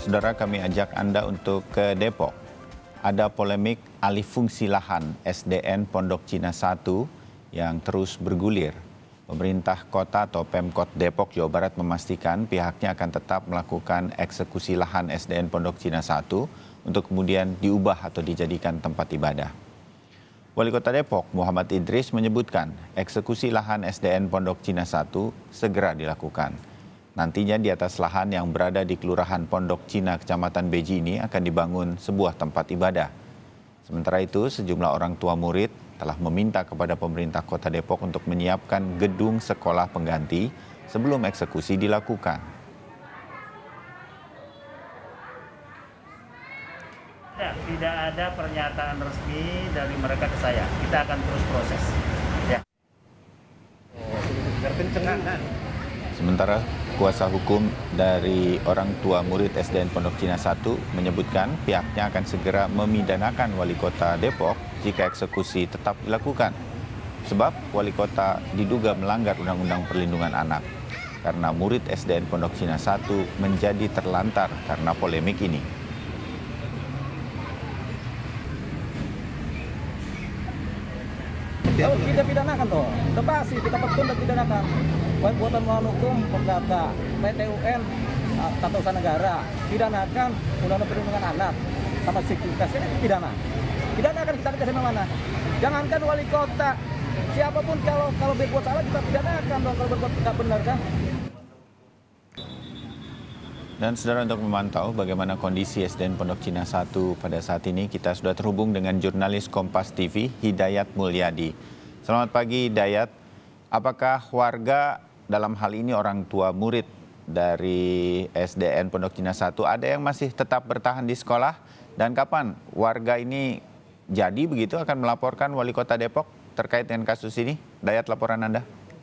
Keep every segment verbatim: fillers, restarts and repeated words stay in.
Saudara, kami ajak Anda untuk ke Depok. Ada polemik alih fungsi lahan S D N Pondok Cina satu yang terus bergulir. Pemerintah kota atau Pemkot Depok, Jawa Barat memastikan pihaknya akan tetap melakukan eksekusi lahan S D N Pondok Cina satu untuk kemudian diubah atau dijadikan tempat ibadah. Wali Kota Depok, Muhammad Idris, menyebutkan eksekusi lahan S D N Pondok Cina satu segera dilakukan. Nantinya di atas lahan yang berada di Kelurahan Pondok Cina, Kecamatan Beji ini akan dibangun sebuah tempat ibadah. Sementara itu, sejumlah orang tua murid telah meminta kepada pemerintah Kota Depok untuk menyiapkan gedung sekolah pengganti sebelum eksekusi dilakukan. Tidak, tidak ada pernyataan resmi dari mereka ke saya. Kita akan terus proses. Ya. Sementara kuasa hukum dari orang tua murid S D N Pondok Cina satu menyebutkan pihaknya akan segera memidanakan Wali Kota Depok jika eksekusi tetap dilakukan. Sebab Wali Kota diduga melanggar Undang-Undang Perlindungan Anak karena murid S D N Pondok Cina satu menjadi terlantar karena polemik ini. Oh, kita pidanakan toh, itu pasti kita petun dan pidanakan. Buatan melawan hukum perdata, P T U N, Tata Usaha Negara, pidanakan Undang-Undang Perlindungan Anak, sama sekuritasnya pidana. Pidanakan kita ke sana mana? Jangankan wali kota, siapapun kalau kalau berbuat salah kita pidanakan dong kalau berbuat tidak benar kan. Dan saudara, untuk memantau bagaimana kondisi S D N Pondok Cina satu pada saat ini, kita sudah terhubung dengan jurnalis Kompas T V, Hidayat Mulyadi. Selamat pagi, Hidayat. Apakah warga, dalam hal ini orang tua murid dari S D N Pondok Cina satu, ada yang masih tetap bertahan di sekolah? Dan kapan warga ini jadi begitu akan melaporkan Wali Kota Depok terkait dengan kasus ini? Hidayat, laporan Anda.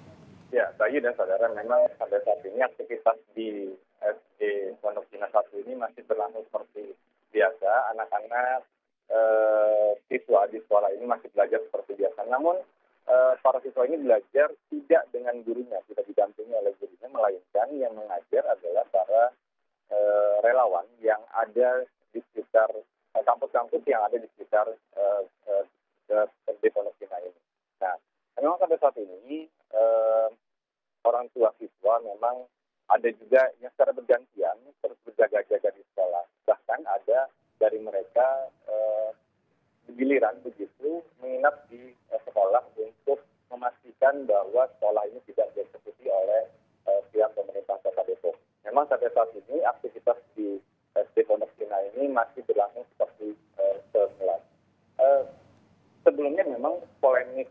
Ya, Bayu dan saudara, memang sampai saat ini aktivitas di S D Pondok Cina satu ini masih berlangsung seperti biasa. Anak-anak eh, siswa di sekolah ini masih belajar seperti biasa. Namun eh, para siswa ini belajar tidak dengan gurunya, tidak didampingi oleh gurunya, melainkan yang mengajar adalah para eh, relawan yang ada di sekitar eh, kampus-kampus yang ada di sekitar eh, eh, S D Pondok Cina ini. Nah, memang sampai saat ini eh, orang tua siswa memang ada juga yang secara bergantian terus berjaga-jaga di sekolah. Bahkan ada dari mereka eh, giliran begitu menginap di eh, sekolah untuk memastikan bahwa sekolah ini tidak dieksekusi oleh eh, pihak pemerintah Kota Depok. Memang sampai saat ini aktivitas di S D Pondok Cina ini masih berlangsung seperti eh, semula. Eh, sebelumnya memang polemik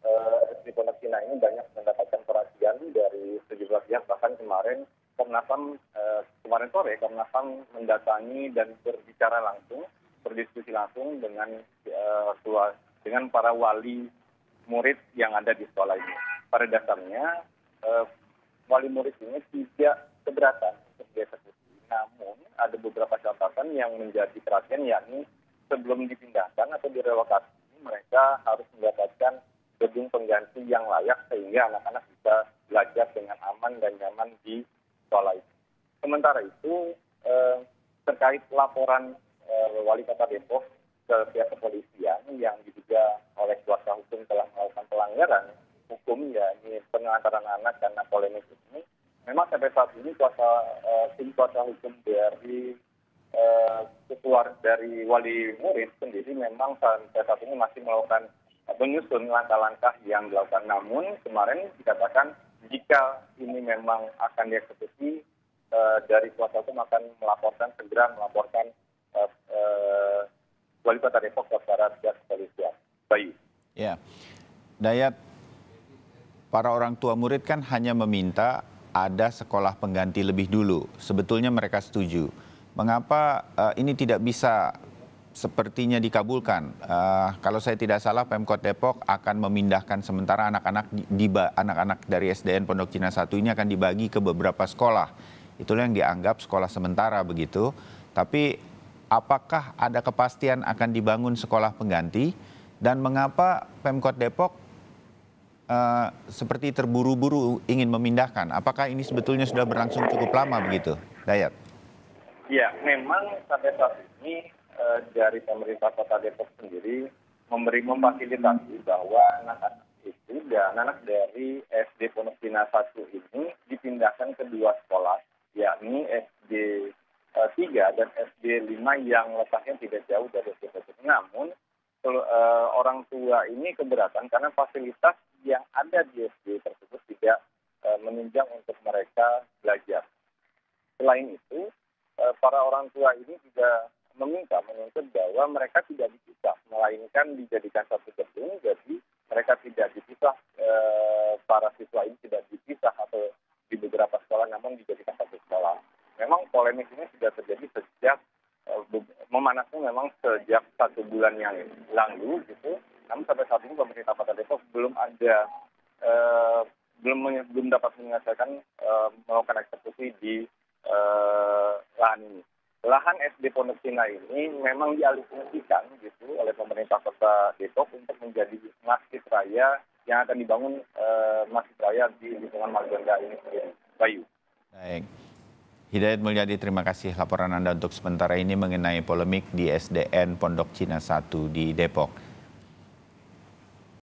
S D Pondok Cina ini banyak mendapatkan perhatian dari sejumlah pihak. Bahkan kemarin Komnas H A M eh, kemarin sore Komnas H A M mendatangi dan berbicara langsung, berdiskusi langsung dengan eh, tua, dengan para wali murid yang ada di sekolah ini. Pada dasarnya eh, wali murid ini tidak keberatan untuk dieksekusi. Namun ada beberapa catatan yang menjadi perhatian, yakni sebelum dipindahkan atau direlokasi mereka harus mendapatkan gedung pengganti yang layak sehingga anak-anak bisa belajar dengan aman dan nyaman di sekolah itu. Sementara itu eh, terkait laporan eh, Wali Kota Depok ke pihak kepolisian yang diduga oleh kuasa hukum telah melakukan pelanggaran hukum, yakni pengantaran anak karena polemik ini, memang sampai saat ini kuasa eh, tim kuasa hukum dari eh, keluar dari wali murid sendiri memang sampai saat ini masih melakukan menyusun langkah-langkah yang dilakukan. Namun kemarin dikatakan jika ini memang akan dieksekusi, eh, dari kuasa hukum akan melaporkan, segera melaporkan eh, eh, Wali Kota Depok kepada pihak kepolisian. Bayu. Ya, Dayat, para orang tua murid kan hanya meminta ada sekolah pengganti lebih dulu. Sebetulnya mereka setuju. Mengapa uh, ini tidak bisa sepertinya dikabulkan? Uh, kalau saya tidak salah, Pemkot Depok akan memindahkan sementara anak-anak di anak-anak dari S D N Pondok Cina satu ini akan dibagi ke beberapa sekolah. Itulah yang dianggap sekolah sementara begitu. Tapi apakah ada kepastian akan dibangun sekolah pengganti? Dan mengapa Pemkot Depok uh, seperti terburu-buru ingin memindahkan? Apakah ini sebetulnya sudah berlangsung cukup lama begitu, Dayat? Ya, memang sampai saat ini eh, dari pemerintah Kota Depok sendiri memberi memfasilitasi bahwa anak-anak itu dan anak dari S D Pondok Cina satu ini dipindahkan ke dua sekolah, yakni S D eh, tiga dan S D lima yang letaknya tidak jauh dari S D satu. Namun kalau, eh, orang tua ini keberatan karena fasilitas yang ada di S D tersebut tidak eh, menunjang untuk mereka belajar. Selain itu, eh, para orang tua ini juga meminta menuntut bahwa mereka tidak dipisah, melainkan dijadikan satu gedung, jadi mereka tidak dipisah, eh, para siswa ini tidak dipisah atau di beberapa sekolah, namun dijadikan satu sekolah. Memang polemik ini sudah terjadi sejak eh, be- memanasnya memang sejak satu bulan yang lalu, gitu. Namun sampai saat ini pemerintah Kota Depok belum ada eh, belum menye- belum dapat menyelesaikan eh, melakukan eksekusi di eh, lahan ini. Lahan S D Pondok Cina ini memang dialihfungsikan gitu oleh pemerintah Kota Depok untuk menjadi masjid raya yang akan dibangun eh, masjid raya di lingkungan Margonda ini sendiri. Bayu. Baik. Hidayat Mulyadi, terima kasih laporan Anda untuk sementara ini mengenai polemik di S D N Pondok Cina satu di Depok.